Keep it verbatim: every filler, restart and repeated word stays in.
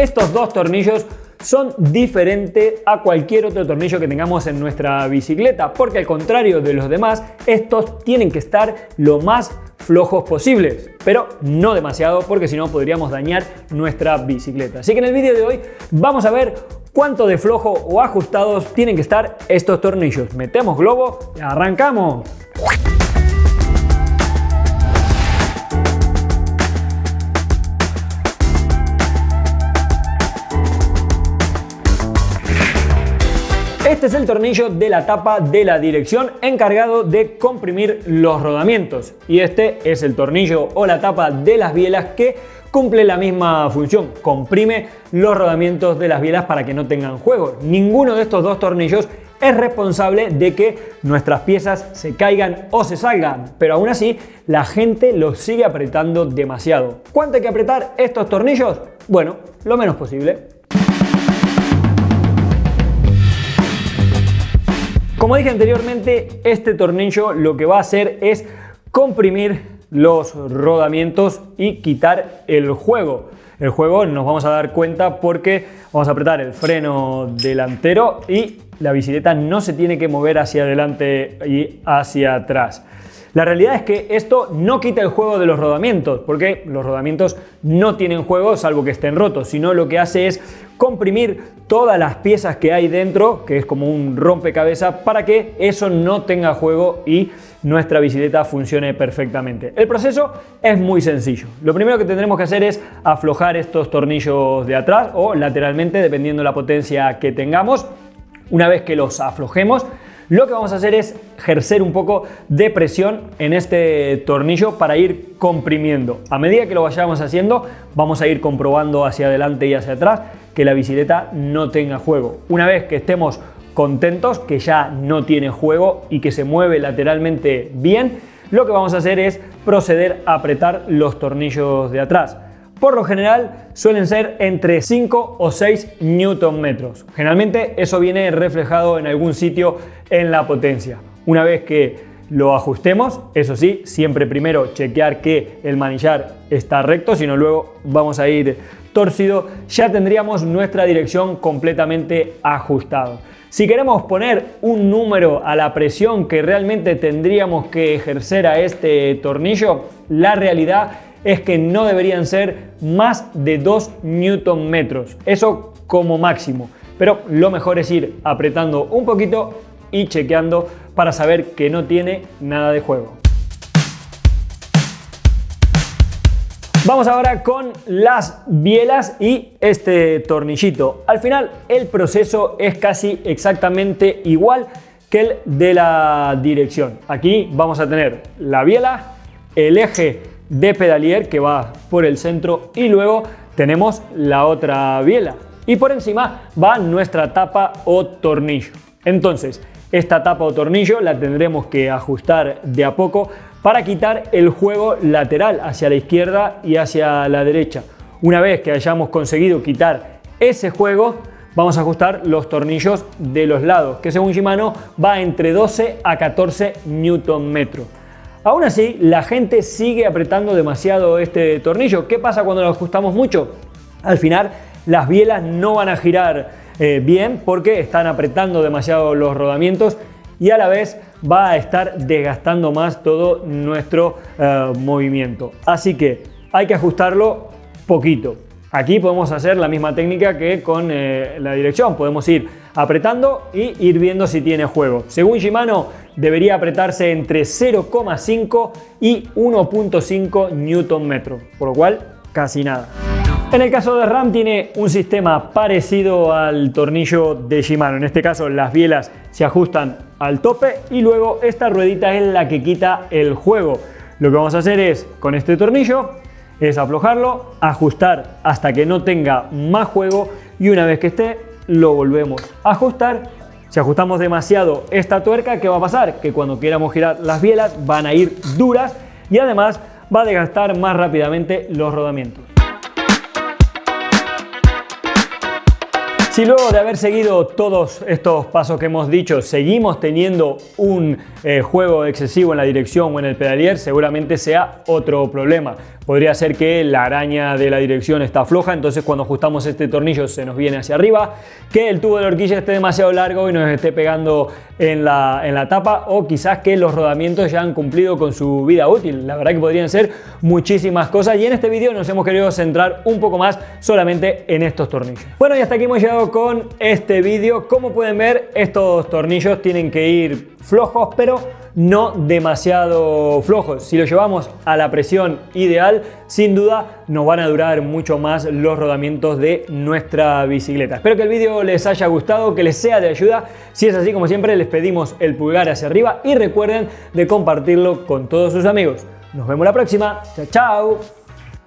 estos dos tornillos son diferentes a cualquier otro tornillo que tengamos en nuestra bicicleta, porque al contrario de los demás, estos tienen que estar lo más flojos posibles, pero no demasiado, porque si no podríamos dañar nuestra bicicleta. Así que en el vídeo de hoy vamos a ver cuánto de flojo o ajustados tienen que estar estos tornillos. Metemos globo y arrancamos. Este es el tornillo de la tapa de la dirección encargado de comprimir los rodamientos, y este es el tornillo o la tapa de las bielas que cumple la misma función, comprime los rodamientos de las bielas para que no tengan juego. Ninguno de estos dos tornillos es responsable de que nuestras piezas se caigan o se salgan, pero aún así la gente los sigue apretando demasiado. ¿Cuánto hay que apretar estos tornillos? Bueno, lo menos posible. Como dije anteriormente, este tornillo lo que va a hacer es comprimir los rodamientos y quitar el juego. El juego nos vamos a dar cuenta porque vamos a apretar el freno delantero y la bicicleta no se tiene que mover hacia adelante y hacia atrás. La realidad es que esto no quita el juego de los rodamientos, porque los rodamientos no tienen juego salvo que estén rotos, sino lo que hace es comprimir todas las piezas que hay dentro, que es como un rompecabezas, para que eso no tenga juego y nuestra bicicleta funcione perfectamente. El proceso es muy sencillo. Lo primero que tendremos que hacer es aflojar estos tornillos de atrás o lateralmente, dependiendo de la potencia que tengamos. Una vez que los aflojemos, lo que vamos a hacer es ejercer un poco de presión en este tornillo para ir comprimiendo. A medida que lo vayamos haciendo, vamos a ir comprobando hacia adelante y hacia atrás que la bicicleta no tenga juego. Una vez que estemos contentos, que ya no tiene juego y que se mueve lateralmente bien, lo que vamos a hacer es proceder a apretar los tornillos de atrás. Por lo general suelen ser entre cinco o seis newton metros. Generalmente eso viene reflejado en algún sitio en la potencia. Una vez que lo ajustemos, eso sí, siempre primero chequear que el manillar está recto, si no luego vamos a ir torcido, ya tendríamos nuestra dirección completamente ajustada. Si queremos poner un número a la presión que realmente tendríamos que ejercer a este tornillo, la realidad es que no deberían ser más de dos newton metros, eso como máximo, pero lo mejor es ir apretando un poquito y chequeando para saber que no tiene nada de juego. Vamos ahora con las bielas y este tornillito. Al final el proceso es casi exactamente igual que el de la dirección. Aquí vamos a tener la biela, el eje de pedalier que va por el centro y luego tenemos la otra biela y por encima va nuestra tapa o tornillo. Entonces esta tapa o tornillo la tendremos que ajustar de a poco para quitar el juego lateral hacia la izquierda y hacia la derecha. Una vez que hayamos conseguido quitar ese juego, vamos a ajustar los tornillos de los lados, que según Shimano va entre doce a catorce newton metros. Aún así, la gente sigue apretando demasiado este tornillo. ¿Qué pasa cuando lo ajustamos mucho? Al final, las bielas no van a girar eh, bien porque están apretando demasiado los rodamientos y a la vez va a estar desgastando más todo nuestro eh, movimiento. Así que hay que ajustarlo poquito. Aquí podemos hacer la misma técnica que con eh, la dirección. Podemos ir apretando y ir viendo si tiene juego. Según Shimano, debería apretarse entre cero coma cinco y uno punto cinco newton metros, por lo cual casi nada. En el caso de RAM tiene un sistema parecido al tornillo de Shimano. En este caso las bielas se ajustan al tope y luego esta ruedita es la que quita el juego. Lo que vamos a hacer es, con este tornillo, es aflojarlo, ajustar hasta que no tenga más juego y una vez que esté, lo volvemos a ajustar. Si ajustamos demasiado esta tuerca, ¿qué va a pasar? Que cuando queramos girar las bielas van a ir duras y además va a desgastar más rápidamente los rodamientos. Si luego de haber seguido todos estos pasos que hemos dicho seguimos teniendo un eh, juego excesivo en la dirección o en el pedalier, seguramente sea otro problema. podría ser que la araña de la dirección está floja, entonces cuando ajustamos este tornillo se nos viene hacia arriba, que el tubo de la horquilla esté demasiado largo y nos esté pegando en la, en la tapa, o quizás que los rodamientos ya han cumplido con su vida útil. La verdad que podrían ser muchísimas cosas y en este vídeo nos hemos querido centrar un poco más solamente en estos tornillos. Bueno, y hasta aquí hemos llegado con este vídeo. Como pueden ver, estos tornillos tienen que ir flojos, pero no demasiado flojos. Si lo llevamos a la presión ideal, sin duda nos van a durar mucho más los rodamientos de nuestra bicicleta. Espero que el vídeo les haya gustado, que les sea de ayuda. Si es así, como siempre, les pedimos el pulgar hacia arriba y recuerden de compartirlo con todos sus amigos. Nos vemos la próxima. Chao, chao.